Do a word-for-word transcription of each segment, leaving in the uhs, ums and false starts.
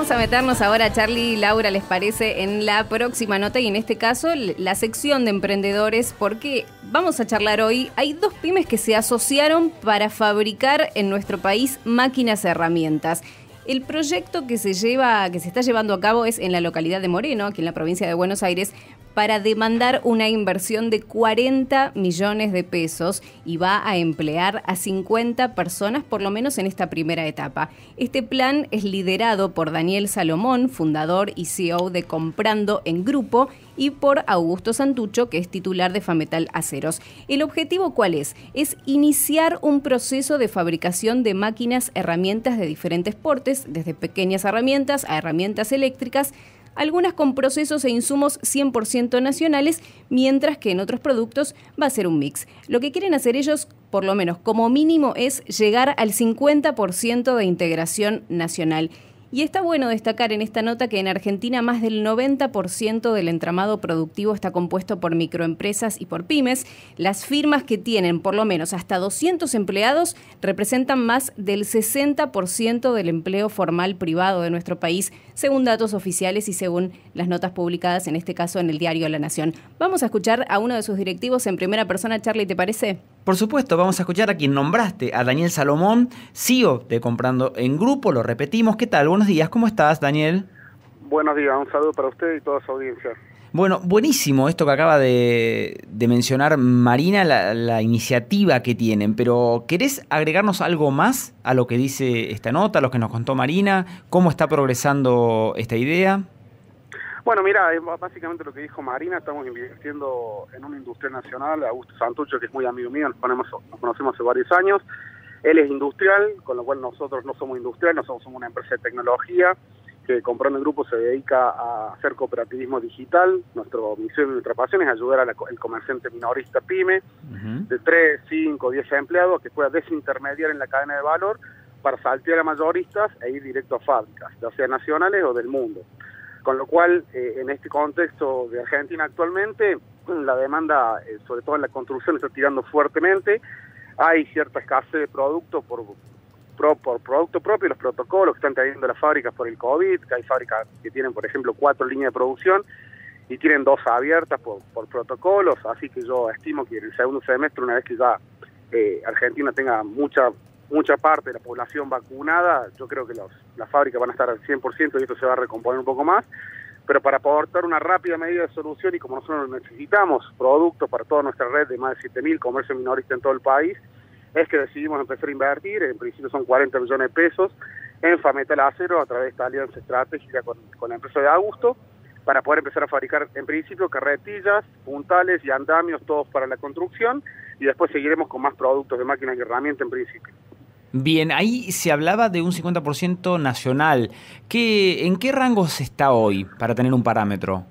Vamos a meternos ahora, Charlie y Laura, ¿les parece? En la próxima nota y en este caso la sección de emprendedores, porque vamos a charlar hoy. Hay dos pymes que se asociaron para fabricar en nuestro país máquinas e herramientas. El proyecto que se lleva, que se está llevando a cabo es en la localidad de Moreno, aquí en la provincia de Buenos Aires, para demandar una inversión de cuarenta millones de pesos y va a emplear a cincuenta personas, por lo menos en esta primera etapa. Este plan es liderado por Daniel Salomón, fundador y C E O de Comprando en Grupo, y por Augusto Santucho, que es titular de Fametal Aceros. ¿El objetivo cuál es? Es iniciar un proceso de fabricación de máquinas, herramientas de diferentes portes, desde pequeñas herramientas a herramientas eléctricas, algunas con procesos e insumos cien por ciento nacionales, mientras que en otros productos va a ser un mix. Lo que quieren hacer ellos, por lo menos como mínimo, es llegar al cincuenta por ciento de integración nacional. Y está bueno destacar en esta nota que en Argentina más del noventa por ciento del entramado productivo está compuesto por microempresas y por pymes. Las firmas que tienen por lo menos hasta doscientos empleados representan más del sesenta por ciento del empleo formal privado de nuestro país, según datos oficiales y según las notas publicadas, en este caso en el diario La Nación. Vamos a escuchar a uno de sus directivos en primera persona. Charlie, ¿te parece? Por supuesto, vamos a escuchar a quien nombraste, a Daniel Salomón, C E O de Comprando en Grupo. Lo repetimos. ¿Qué tal? Buenos días. ¿Cómo estás, Daniel? Buenos días. Un saludo para usted y toda su audiencia. Bueno, buenísimo esto que acaba de, de mencionar Marina, la, la iniciativa que tienen, pero ¿querés agregarnos algo más a lo que dice esta nota, a lo que nos contó Marina? ¿Cómo está progresando esta idea? Bueno, mira, es básicamente lo que dijo Marina. Estamos invirtiendo en una industria nacional. Augusto Santucho, que es muy amigo mío, nos, ponemos, nos conocemos hace varios años. Él es industrial, con lo cual nosotros no somos industriales, nosotros somos una empresa de tecnología que Comprando en Grupo se dedica a hacer cooperativismo digital. Nuestra misión y nuestra pasión es ayudar al comerciante minorista pyme uh-huh. de tres, cinco, diez empleados que pueda desintermediar en la cadena de valor para saltear a mayoristas e ir directo a fábricas, ya sea nacionales o del mundo. Con lo cual, eh, en este contexto de Argentina actualmente, la demanda, eh, sobre todo en la construcción, está tirando fuertemente. Hay cierta escasez de productos por, por, por producto propio, los protocolos que están teniendo las fábricas por el COVID, que hay fábricas que tienen, por ejemplo, cuatro líneas de producción y tienen dos abiertas por, por protocolos, así que yo estimo que en el segundo semestre, una vez que ya eh, Argentina tenga mucha mucha parte de la población vacunada, yo creo que los, las fábricas van a estar al cien por ciento y esto se va a recomponer un poco más, pero para aportar una rápida medida de solución y como nosotros necesitamos productos para toda nuestra red de más de siete mil comercios minoristas en todo el país, es que decidimos empezar a invertir, en principio son cuarenta millones de pesos, en Fametal Aceros a través de esta alianza estratégica con, con la empresa de Augusto, para poder empezar a fabricar en principio carretillas, puntales y andamios, todos para la construcción, y después seguiremos con más productos de máquinas y herramientas en principio. Bien, ahí se hablaba de un cincuenta por ciento nacional. ¿Qué, ¿En qué rangos está hoy para tener un parámetro?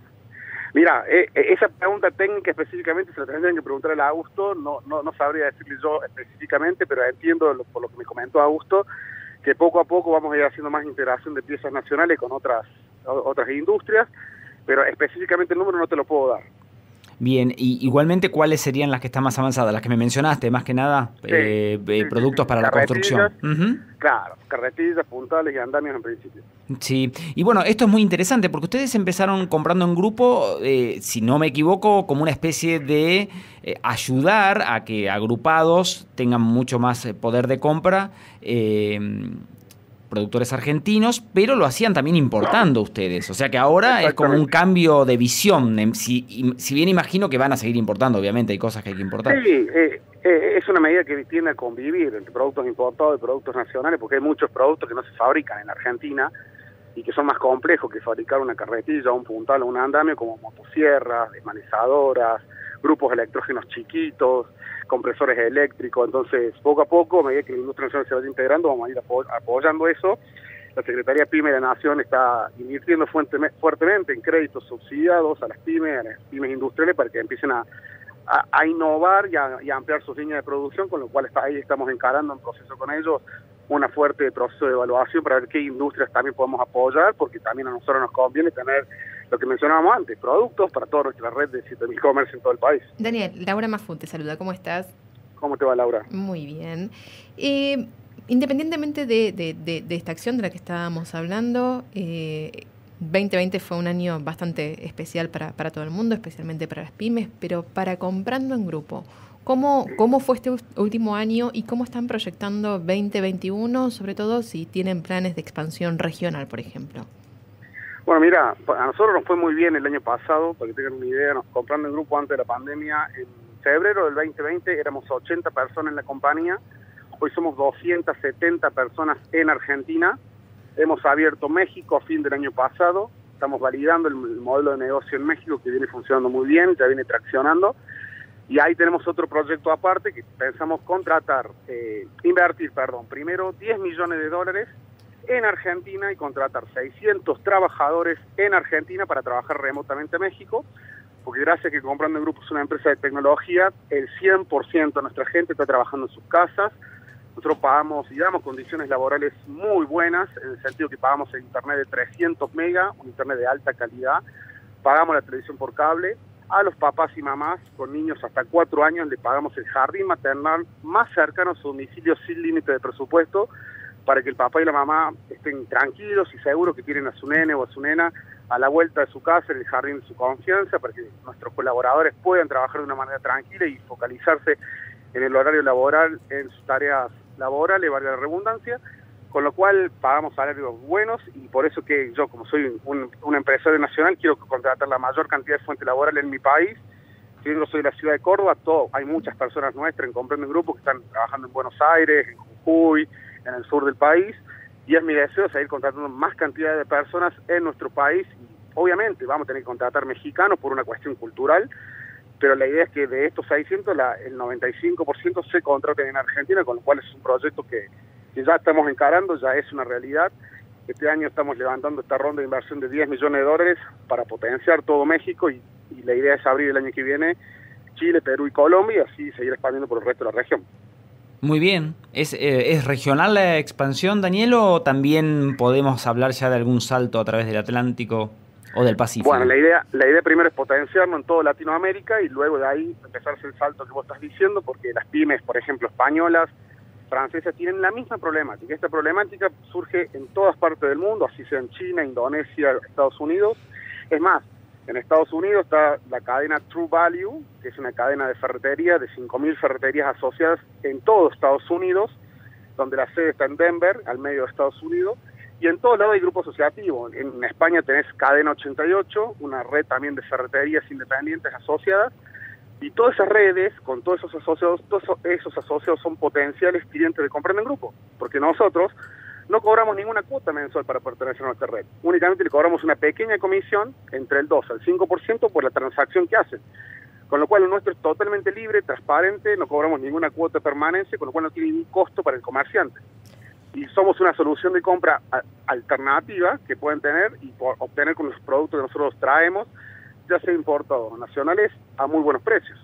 Mira, eh, esa pregunta técnica específicamente se la tendrían que preguntar a Augusto, no, no, no sabría decirle yo específicamente, pero entiendo lo, por lo que me comentó Augusto, que poco a poco vamos a ir haciendo más integración de piezas nacionales con otras, otras industrias, pero específicamente el número no te lo puedo dar. Bien, y igualmente, ¿cuáles serían las que están más avanzadas? Las que me mencionaste, más que nada, sí, eh, sí, eh, productos sí, sí. para la construcción. Uh-huh. Claro, carretillas, puntales y andamios en principio. Sí, y bueno, esto es muy interesante porque ustedes empezaron Comprando en Grupo, eh, si no me equivoco, como una especie de eh, ayudar a que agrupados tengan mucho más poder de compra, eh, productores argentinos, pero lo hacían también importando ustedes. O sea que ahora es como un cambio de visión. Si, si bien imagino que van a seguir importando, obviamente hay cosas que hay que importar. Sí, eh, eh, es una medida que tiende a convivir entre productos importados y productos nacionales, porque hay muchos productos que no se fabrican en Argentina y que son más complejos que fabricar una carretilla, un puntal o un andamio, como motosierras, desmanezadoras, grupos electrógenos chiquitos, compresores eléctricos. Entonces, poco a poco, a medida que la industria nacional se vaya integrando, vamos a ir apo apoyando eso. La Secretaría PYME de la Nación está invirtiendo fuertemente en créditos subsidiados a las pymes, a las pymes industriales, para que empiecen a, a, a innovar y a, y a ampliar sus líneas de producción, con lo cual está, ahí estamos encarando en proceso con ellos una fuerte proceso de evaluación para ver qué industrias también podemos apoyar, porque también a nosotros nos conviene tener lo que mencionábamos antes, productos para toda nuestra red de siete mil comercios en todo el país. Daniel, Laura Mafú te saluda, ¿cómo estás? ¿Cómo te va, Laura? Muy bien. Eh, independientemente de, de, de, de esta acción de la que estábamos hablando, eh, veinte veinte fue un año bastante especial para, para todo el mundo, especialmente para las pymes, pero para Comprando en Grupo, ¿cómo, cómo fue este último año y cómo están proyectando veinte veintiuno, sobre todo si tienen planes de expansión regional, por ejemplo? Bueno, mira, a nosotros nos fue muy bien el año pasado, para que tengan una idea, nos Comprando en Grupo antes de la pandemia, en febrero del veinte veinte éramos ochenta personas en la compañía, hoy somos doscientas setenta personas en Argentina. Hemos abierto México a fin del año pasado, estamos validando el, el modelo de negocio en México que viene funcionando muy bien, ya viene traccionando, y ahí tenemos otro proyecto aparte que pensamos contratar, eh, invertir, perdón, primero diez millones de dólares en Argentina y contratar seiscientos trabajadores en Argentina para trabajar remotamente en México, porque gracias a que Comprando en Grupo es una empresa de tecnología, el cien por ciento de nuestra gente está trabajando en sus casas. Nosotros pagamos y damos condiciones laborales muy buenas, en el sentido que pagamos el internet de trescientos megas, un internet de alta calidad, pagamos la televisión por cable, a los papás y mamás con niños hasta cuatro años le pagamos el jardín maternal más cercano a su domicilio sin límite de presupuesto, para que el papá y la mamá estén tranquilos y seguros que tienen a su nene o a su nena a la vuelta de su casa, en el jardín de su confianza, para que nuestros colaboradores puedan trabajar de una manera tranquila y focalizarse en el horario laboral, en sus tareas laborales, valga la redundancia, con lo cual pagamos salarios buenos, y por eso que yo, como soy un, un empresario nacional, quiero contratar la mayor cantidad de fuente laboral en mi país. Si yo soy de la ciudad de Córdoba, todo, hay muchas personas nuestras en Comprando en Grupo que están trabajando en Buenos Aires, en Jujuy, en el sur del país, y es mi deseo seguir contratando más cantidad de personas en nuestro país. Y obviamente vamos a tener que contratar mexicanos por una cuestión cultural, pero la idea es que de estos seiscientos, la, el noventa y cinco por ciento se contraten en Argentina, con lo cual es un proyecto que, que ya estamos encarando, ya es una realidad. Este año estamos levantando esta ronda de inversión de diez millones de dólares para potenciar todo México, y, y la idea es abrir el año que viene Chile, Perú y Colombia, y así seguir expandiendo por el resto de la región. Muy bien. ¿Es, eh, ¿Es regional la expansión, Daniel, o también podemos hablar ya de algún salto a través del Atlántico o del Pacífico? Bueno, la idea, la idea primero es potenciarlo en toda Latinoamérica y luego de ahí empezar a hacer el salto que vos estás diciendo, porque las pymes, por ejemplo, españolas, francesas, tienen la misma problemática. Esta problemática surge en todas partes del mundo, así sea en China, Indonesia, Estados Unidos. Es más, en Estados Unidos está la cadena True Value, que es una cadena de ferretería de cinco mil ferreterías asociadas en todo Estados Unidos, donde la sede está en Denver, al medio de Estados Unidos, y en todos lados hay grupos asociativos. En España tenés Cadena ochenta y ocho, una red también de ferreterías independientes asociadas, y todas esas redes, con todos esos asociados, todos esos asociados son potenciales clientes de Comprando en Grupo, porque nosotros no cobramos ninguna cuota mensual para pertenecer a nuestra red. Únicamente le cobramos una pequeña comisión, entre el dos al cinco por ciento, por la transacción que hacen. Con lo cual, lo nuestro es totalmente libre, transparente, no cobramos ninguna cuota de permanencia, con lo cual no tiene ningún costo para el comerciante. Y somos una solución de compra a, alternativa que pueden tener y por obtener con los productos que nosotros traemos, ya sea importados o nacionales, a muy buenos precios.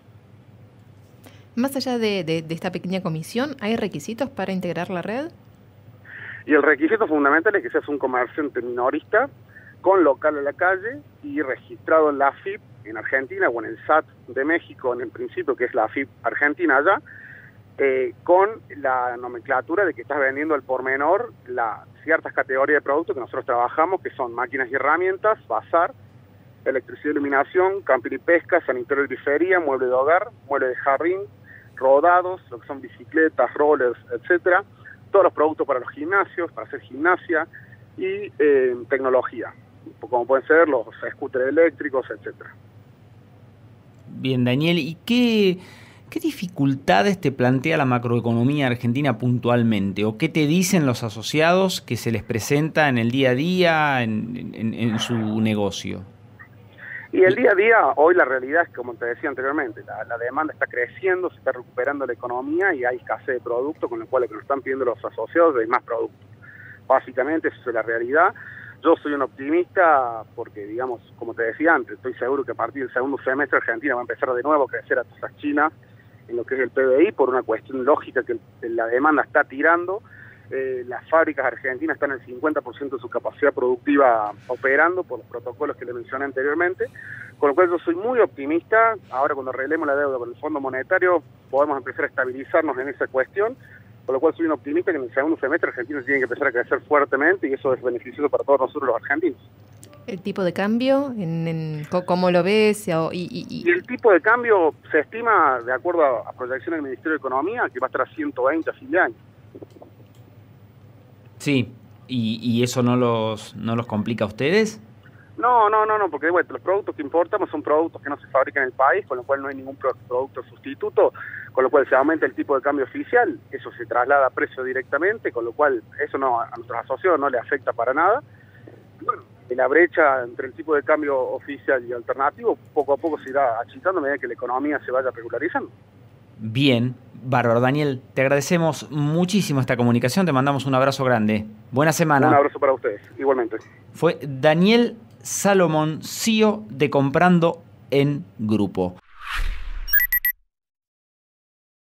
Más allá de, de, de esta pequeña comisión, ¿hay requisitos para integrar la red? Y el requisito fundamental es que seas un comerciante minorista, con local en la calle y registrado en la A F I P en Argentina o en el S A T de México, en el principio, que es la A F I P Argentina allá, eh, con la nomenclatura de que estás vendiendo al por menor la, ciertas categorías de productos que nosotros trabajamos, que son máquinas y herramientas, bazar, electricidad y iluminación, camping y pesca, sanitario y grifería, mueble de hogar, mueble de jardín, rodados, lo que son bicicletas, rollers, etcétera, todos los productos para los gimnasios, para hacer gimnasia, y eh, tecnología, como pueden ser los scooters eléctricos, etcétera. Bien, Daniel, ¿y qué, qué dificultades te plantea la macroeconomía argentina puntualmente? ¿O qué te dicen los asociados que se les presenta en el día a día, en, en, en su negocio? Y el día a día, hoy la realidad es, como te decía anteriormente, la, la demanda está creciendo, se está recuperando la economía y hay escasez de producto, con lo cual lo que nos están pidiendo los asociados es más producto. Básicamente eso es la realidad. Yo soy un optimista porque, digamos, como te decía antes, estoy seguro que a partir del segundo semestre Argentina va a empezar de nuevo a crecer a tasas chinas en lo que es el P B I, por una cuestión lógica que la demanda está tirando. Eh, las fábricas argentinas están en el cincuenta por ciento de su capacidad productiva operando por los protocolos que le mencioné anteriormente, con lo cual yo soy muy optimista. Ahora, cuando arreglemos la deuda con el Fondo Monetario, podemos empezar a estabilizarnos en esa cuestión Con lo cual soy un optimista que en el segundo semestre Argentina tiene que empezar a crecer fuertemente y eso es beneficioso para todos nosotros los argentinos. ¿El tipo de cambio? En, en, ¿Cómo lo ves? Y, y, y... y el tipo de cambio se estima, de acuerdo a, a proyecciones del Ministerio de Economía, que va a estar a ciento veinte a fin de año. Sí, ¿y, y eso no los, no los complica a ustedes? No, no, no, no, porque bueno, los productos que importamos son productos que no se fabrican en el país, con lo cual no hay ningún producto sustituto, con lo cual se aumenta el tipo de cambio oficial, eso se traslada a precio directamente, con lo cual eso no a nuestros asociados no le afecta para nada. Y bueno, la brecha entre el tipo de cambio oficial y alternativo poco a poco se irá achicando a medida que la economía se vaya regularizando. Bien, bárbaro. Daniel, te agradecemos muchísimo esta comunicación, te mandamos un abrazo grande. Buena semana. Un abrazo para ustedes, igualmente. Fue Daniel Salomón, C E O de Comprando en Grupo.